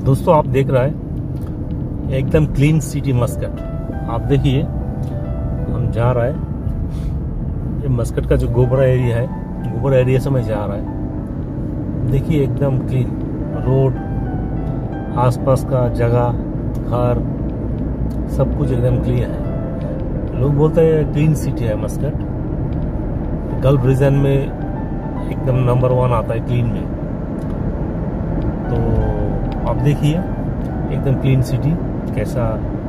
दोस्तों आप देख रहा है एकदम क्लीन सिटी मस्कट। आप देखिए हम जा रहा है, ये मस्कट का जो गोबरा एरिया है, गोबरा एरिया से मैं जा रहा है। देखिए एकदम क्लीन रोड, आसपास का जगह, घर, सब कुछ एकदम क्लीन है। लोग बोलते हैं क्लीन सिटी है मस्कट। गल्फ रीजन में एकदम नंबर 1 आता है क्लीन में। तो आप देखिए एकदम क्लीन सिटी कैसा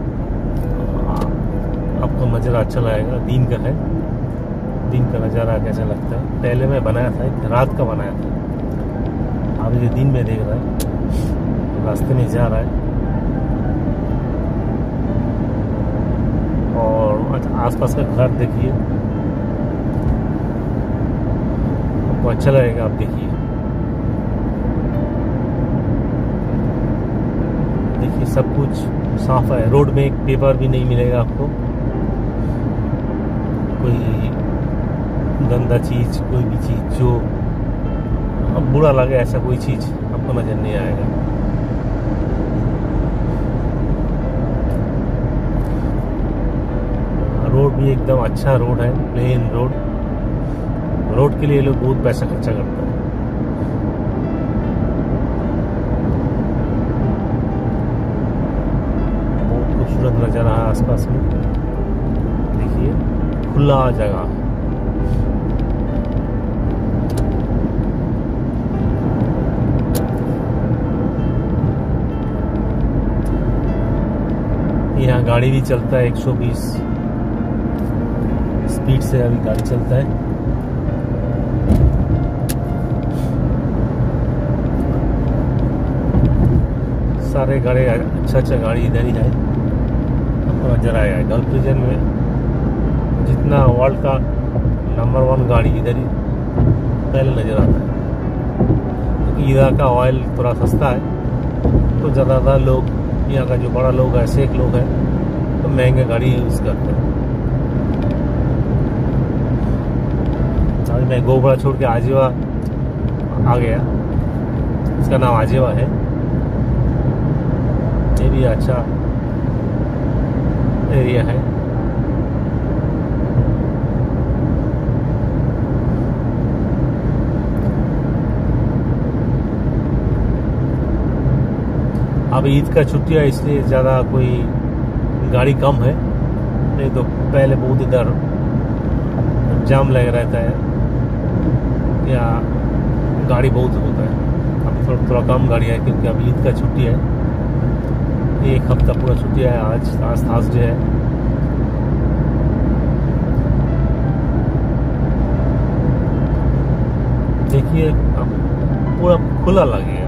आपको नज़ारा अच्छा लगेगा। दिन का है, दिन का नज़ारा कैसा लगता है। पहले मैं बनाया था, एक रात का बनाया था। आप ये दिन में देख रहा है, रास्ते में जा रहा है और आसपास का घर देखिए, आपको अच्छा लगेगा। आप देखिए सब कुछ साफ है। रोड में एक पेपर भी नहीं मिलेगा आपको, कोई गंदा चीज, कोई भी चीज जो अब बुरा लगे ऐसा कोई चीज आपको नजर नहीं आएगा। रोड भी एकदम अच्छा रोड है, प्लेन रोड। रोड के लिए लोग बहुत पैसा खर्चा करते हैं। खूबसूरत नज़ारा है आसपास में। देखिए खुला जगह, यहाँ गाड़ी भी चलता है 120 स्पीड से अभी गाड़ी चलता है। सारे गाड़ी, अच्छा गाड़ी इधर ही है, आपको नजर आएगा। गल्फ रीजन में जितना वर्ल्ड का नंबर 1 गाड़ी इधर ही पहले नजर आता है। क्योंकि इधर का ऑयल थोड़ा सस्ता है, तो ज़्यादातर लोग यहाँ का जो बड़ा लोग है, शेख लोग हैं, तो महंगे गाड़ी यूज़ करते हैं। अभी मैं गोबरा छोड़ के आजीवा आ गया, इसका नाम आजीवा है। ये भी अच्छा एरिया है। अब ईद का छुट्टी है, इसलिए ज़्यादा कोई गाड़ी कम है, नहीं तो पहले बहुत इधर जाम लगा रहता है या गाड़ी बहुत होता है। अब थोड़ा कम गाड़ी है क्योंकि अब ईद का छुट्टी है। एक हफ्ता पूरा छुट्टी है। आज थर्सडे है। देखिए अब पूरा खुला लगेगा।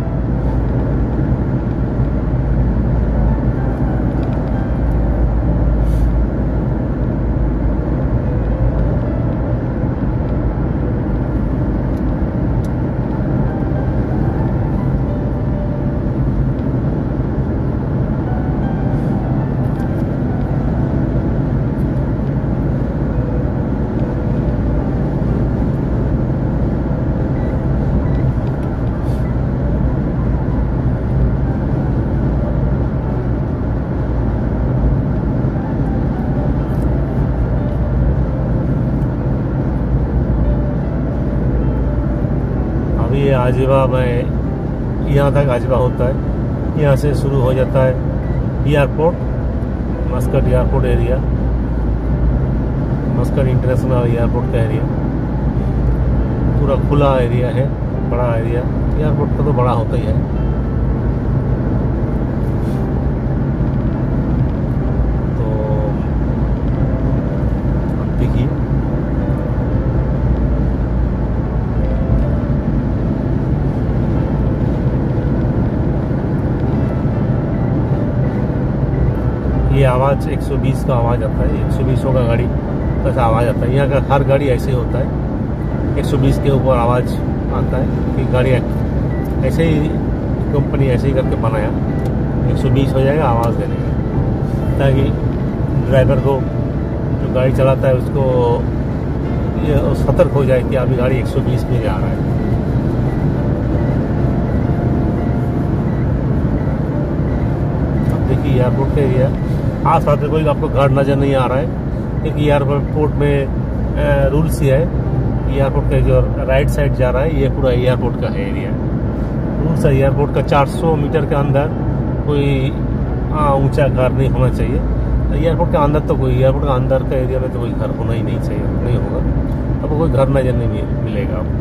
ये आजीवा में यहाँ तक आजीवा होता है। यहाँ से शुरू हो जाता है airport, Muscat airport area, Muscat international airport का एरिया। पूरा खुला एरिया है, बड़ा एरिया। एयरपोर्ट का तो बड़ा होता ही है। तो देखिए ये आवाज़ 120 का आवाज़ आता है। 120 का गाड़ी कैसा आवाज़ आता है। यहाँ का हर गाड़ी ऐसे ही होता है, 120 के ऊपर आवाज़ आता है कि गाड़ी ऐसे ही, कंपनी ऐसे ही करके बनाया 120 हो जाएगा आवाज़ देने का, ताकि ड्राइवर को जो गाड़ी चलाता है उसको ये सतर्क हो जाए कि अभी गाड़ी 120 में जा रहा है। एयरपोर्ट का एरिया। आस पास में कोई आपको घर नज़र नहीं आ रहा है, क्योंकि एयरपोर्ट में रूल्स ये है, एयरपोर्ट का जो राइट साइड जा रहा है ये पूरा एयरपोर्ट का है एरिया। रूल्स है एयरपोर्ट का 400 मीटर के अंदर कोई ऊंचा घर नहीं होना चाहिए। एयरपोर्ट के अंदर तो कोई, एयरपोर्ट के अंदर का एरिया में तो कोई घर होना ही नहीं चाहिए, नहीं होगा, आपको कोई घर नजर नहीं मिलेगा आपको।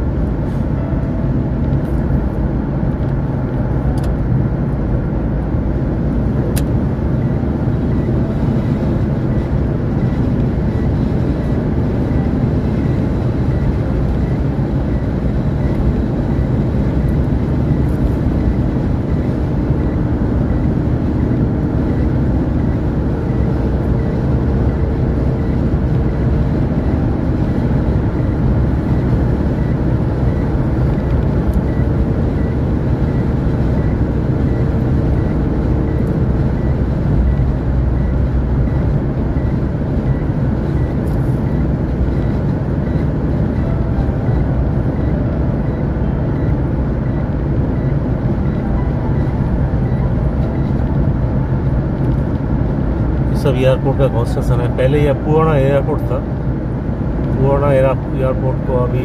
सब एयरपोर्ट का कंस्ट्रक्शन है। पहले यह पुराना एयरपोर्ट था, पुराना एयरपोर्ट को अभी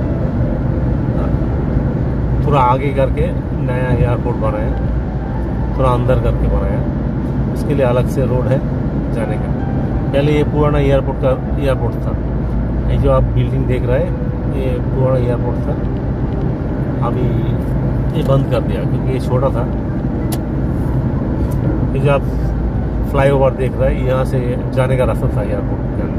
थोड़ा आगे करके नया एयरपोर्ट बनाया, थोड़ा अंदर करके बनाया, इसके लिए अलग से रोड है जाने का। पहले ये पुराना एयरपोर्ट था। ये जो आप बिल्डिंग देख रहे हैं ये पुराना एयरपोर्ट था, अभी ये बंद कर दिया क्योंकि ये छोटा था। ये जो आप फ्लाईओवर देख रहे हैं यहाँ से जाने का रास्ता था एयरपोर्ट के अंदर।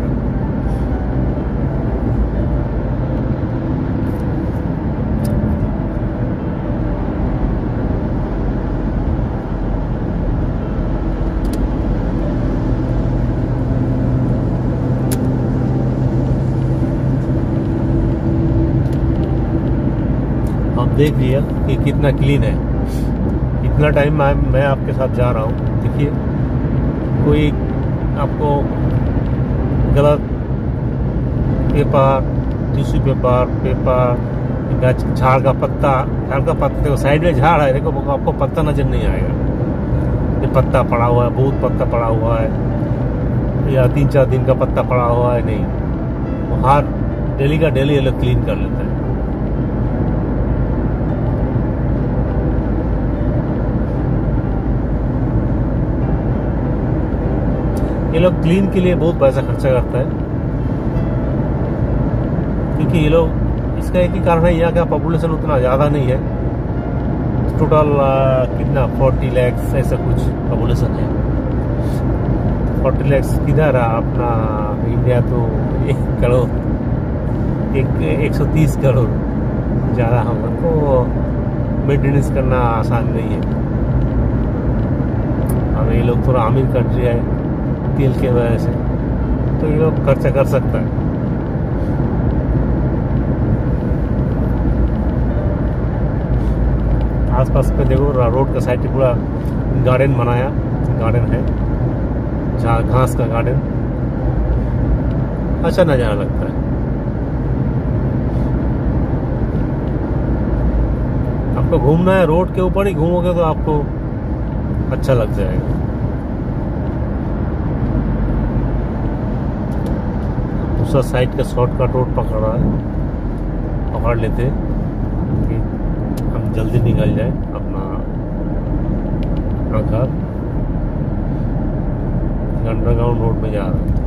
आप देख लिया कि कितना क्लीन है। इतना टाइम मैं आपके साथ जा रहा हूँ, देखिए कोई आपको गलत पेपर, टिश्यू पेपर, झाड़ का पत्ता देखो साइड में झाड़ है, देखो आपको पत्ता नजर नहीं आएगा। ये पत्ता पड़ा हुआ है, बहुत पत्ता पड़ा हुआ है, या 3-4 दिन का पत्ता पड़ा हुआ है, नहीं, वो हर डेली का डेली ये लोग क्लीन कर लेते हैं। ये लोग क्लीन के लिए बहुत पैसा खर्चा करता है, क्योंकि ये लोग, इसका एक ही कारण है, यहाँ का पॉपुलेशन उतना ज़्यादा नहीं है। टोटल कितना 40 लाख ऐसा कुछ पॉपुलेशन है। 40 लाख किधर है अपना इंडिया, तो 1 करोड़ 130 करोड़, ज़्यादा हमको मेंटेनेंस करना आसान नहीं है। और ये लोग थोड़ा अमीर कंट्री है तेल के वजह से, तो ये लोग खर्चा कर सकता है। आसपास पे देखो रोड का साइड पूरा गार्डन बनाया, गार्डन है जहाँ घास का गार्डन, अच्छा नज़ारा लगता है। आपको घूमना है रोड के ऊपर ही घूमोगे तो आपको अच्छा लग जाएगा। दूसरा साइड का शॉर्टकट रोड पकड़ लेते कि हम जल्दी निकल जाए अपना घर। अंडरग्राउंड रोड में जा रहा है।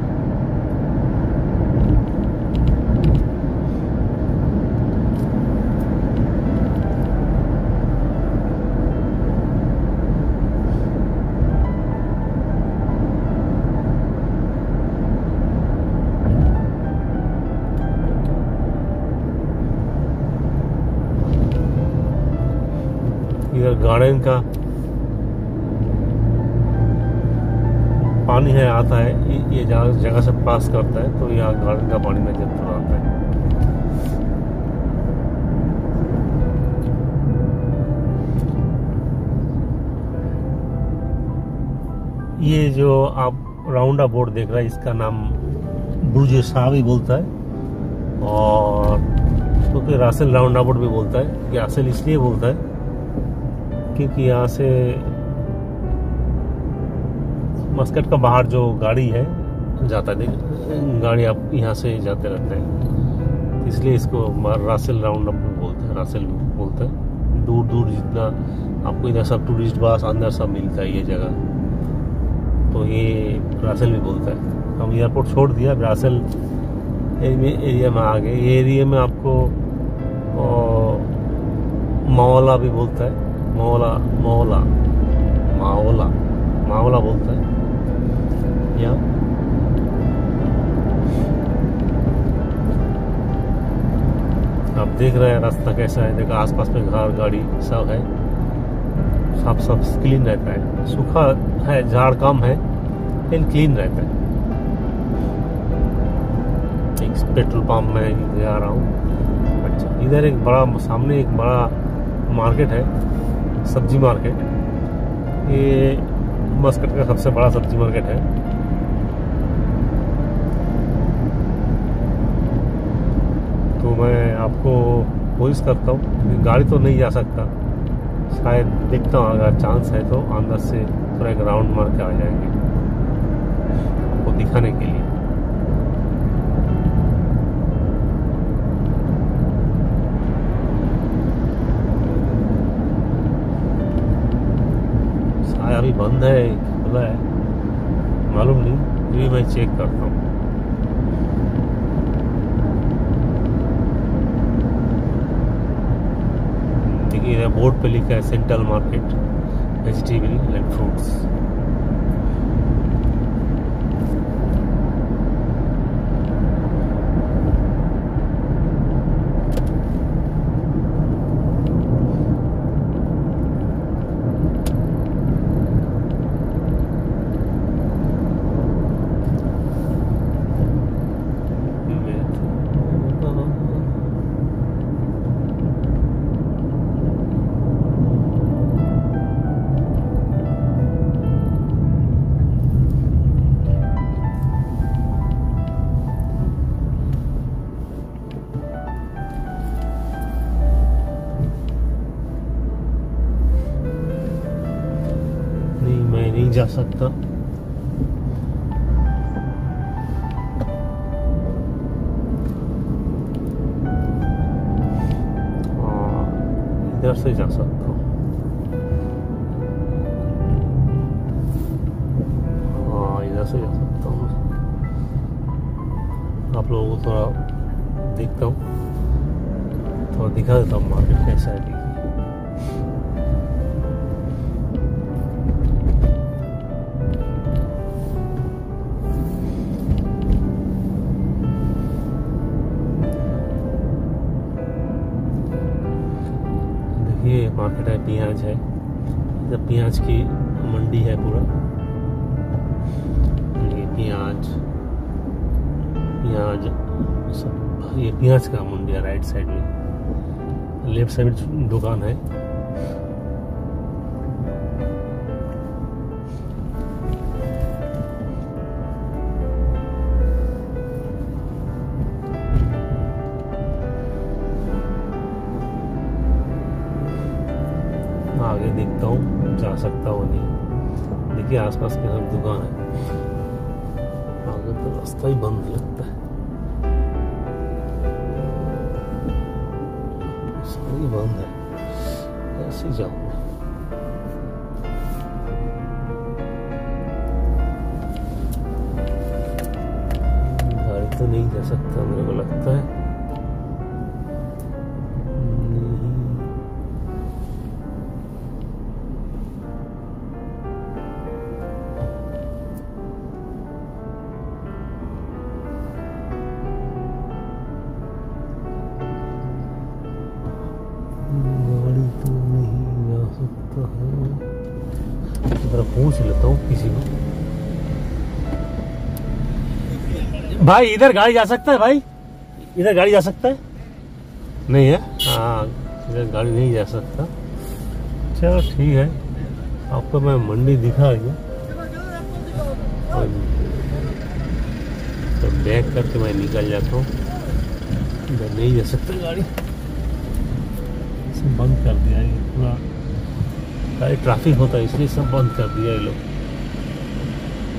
इधर गार्डन का पानी है, आता है, ये जगह से पास करता है, तो यहाँ गार्डन का पानी नजर आता है। ये जो आप राउंडा बोर्ड देख रहे हैं, इसका नाम बुर्ज शाही बोलता है, और क्योंकि रासेल राउंडा बोर्ड भी बोलता है। ये रासेल इसलिए बोलता है क्योंकि यहाँ से मस्कट का बाहर जो गाड़ी है जाता है, गाड़ी आप यहाँ से जाते रहते हैं, इसलिए इसको रासेल राउंड अप बोलते हैं, रासेल बोलते हैं। दूर दूर जितना आपको इधर सब टूरिस्ट बस अंदर सब मिलता है ये जगह, तो ये रासेल भी बोलता है। हम एयरपोर्ट छोड़ दिया, रासेल एरिया में आ गए। ये एरिया में आपको माओला भी बोलता है, माओला बोलता है यहाँ। आप देख रहे हैं रास्ता कैसा है, देखो आसपास में घर गाड़ी सब है, सब क्लीन रहता है, सूखा है, झाड़ कम है लेकिन क्लीन रहता है। एक पेट्रोल पंप में जा रहा हूँ। अच्छा, इधर एक बड़ा, सामने एक बड़ा मार्केट है, सब्जी मार्केट। ये मस्कट का सबसे बड़ा सब्जी मार्केट है। तो मैं आपको कोशिश करता हूँ, गाड़ी तो नहीं जा सकता, शायद देखता हूँ अगर चांस है तो अंदर से थोड़ा एक राउंड मार के आ जाएंगे आपको दिखाने के लिए। शायद अभी बंद है, खुला है, मालूम नहीं, ये मैं चेक करता हूँ। देखिए बोर्ड पे लिखा है central market vegetable and fruits. नहीं जा सकता, इधर से जा सकता हूँ। हाँ, इधर से जा सकता हूँ। आप लोगों को थोड़ा देखता हूँ, थोड़ा दिखा देता हूँ मार्केट कैसा है। ये मार्केट है, प्याज है, जब प्याज की मंडी है पूरा। ये प्याज सब, ये प्याज का मंडी है। राइट साइड में, लेफ्ट साइड में दुकान है। आगे देखता हूँ जा सकता हूँ नहीं। देखिए आसपास के सब दुकान है, आगे तो रास्ता ही बंद लगता है, सारी बंद है। ऐसे ही जाऊंगा। गाड़ी तो नहीं जा सकता मेरे को लगता है। पूछ लेता हूँ किसी को। भाई इधर गाड़ी जा सकता है? भाई इधर गाड़ी जा सकता है? नहीं है? हाँ, इधर गाड़ी नहीं जा सकता। चलो ठीक है, आपको मैं मंडी दिखा दिया। तो बैक करके मैं निकल जाता हूँ। इधर नहीं जा सकता गाड़ी, सब बंद कर दिया है पूरा। ट्रैफिक होता है इसलिए सब बंद कर दिया ये लोग।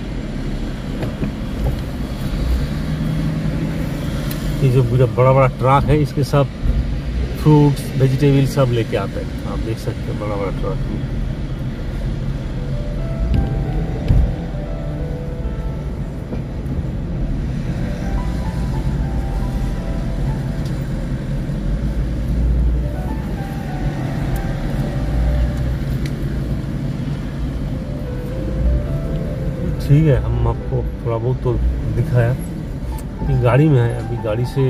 ये जो बड़ा बड़ा ट्रक है इसके सब फ्रूट्स वेजिटेबल सब लेके आते हैं। आप देख सकते हैं बड़ा बड़ा ट्रक। ठीक है, हम आपको थोड़ा बहुत तो दिखाया। गाड़ी में है, अभी गाड़ी से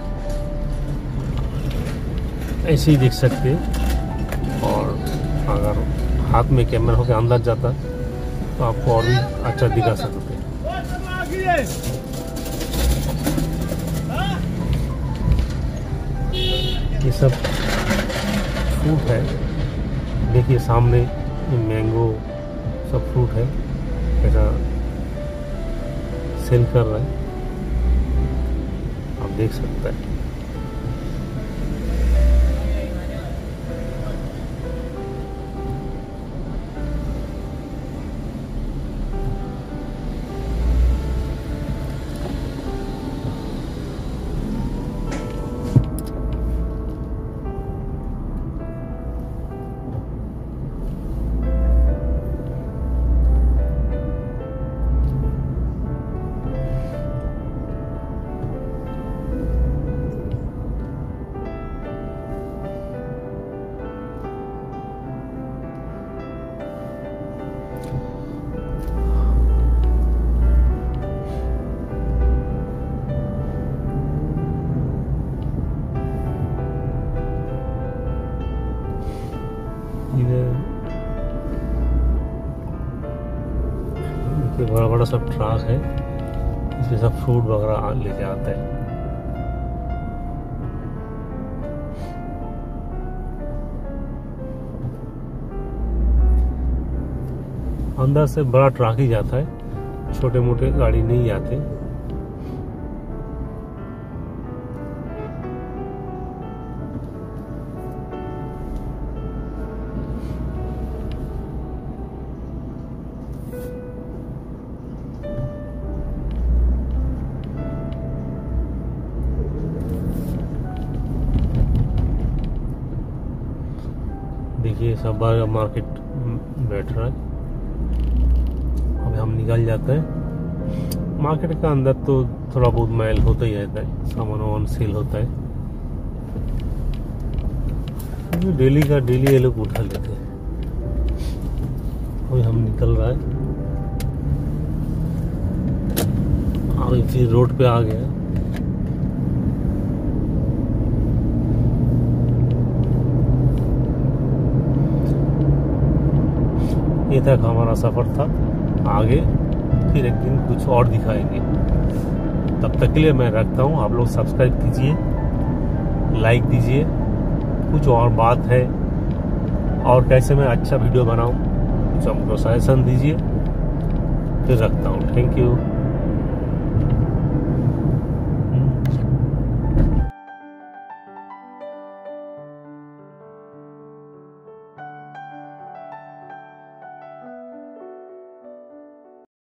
ऐसे ही देख सकते, और अगर हाथ में कैमरा होकर अंदर जाता तो आपको और भी अच्छा दिखा सकते। ये सब फ्रूट है, देखिए सामने मैंगो सब फ्रूट है, ऐसा सेल कर रहा है, आप देख सकते हैं। बड़ा बड़ा सब ट्रक है, इसमें सब फ्रूट वगैरह लेके आते हैं। अंदर से बड़ा ट्रक ही जाता है, छोटे मोटे गाड़ी नहीं आते। देखिए सब बार मार्केट बैठ रहा है। अब हम निकल जाते हैं। मार्केट का अंदर तो थोड़ा बहुत मैल होता ही रहता है, सामान वामान सेल होता है, डेली का डेली ये लोग उठा लेते हैं। अभी हम निकल रहा है, अभी फिर रोड पे आ गया। ये तक हमारा सफर था, आगे फिर एक दिन कुछ और दिखाएंगे। तब तक के लिए मैं रखता हूँ, आप लोग सब्सक्राइब कीजिए, लाइक दीजिए। कुछ और बात है और कैसे मैं अच्छा वीडियो बनाऊँ, कुछ हमको सजेशन दीजिए, फिर रखता हूँ। Thank you.